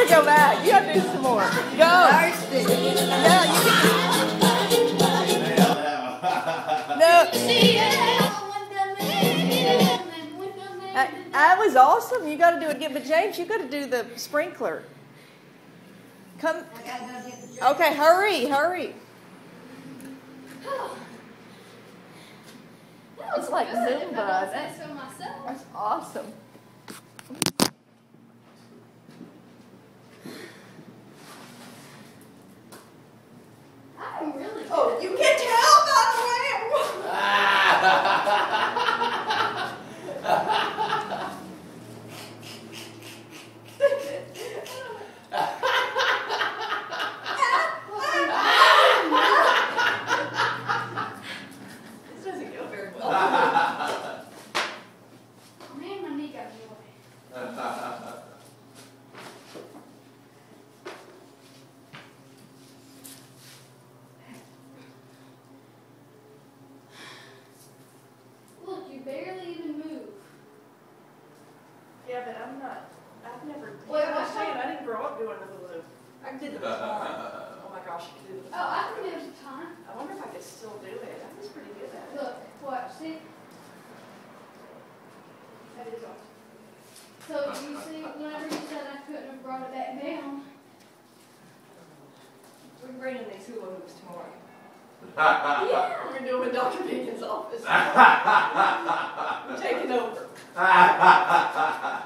gotta go back. You gotta do some more. Go. No, you can. No. That was awesome. You gotta do it again. But James, you gotta do the sprinkler. Come. Okay, hurry. It's like Zumba. That's awesome. I'm really good. Oh, you can tell by the This doesn't go very well. Man, my knee got in the way. Look, you barely even move. Yeah, but I've never. Wait, I what's understand. I didn't grow up doing the hula hoop. I did the baton. Oh my gosh, you could do the Oh, I baton. can do the time. I wonder if I could still do it. I was pretty good at it. Look, watch, see? That is awesome. So you see, whenever you said I couldn't have brought it back down, We're bringing these hula hoops tomorrow. yeah. We're gonna do them in Dr. Biggins' office. We're taking over.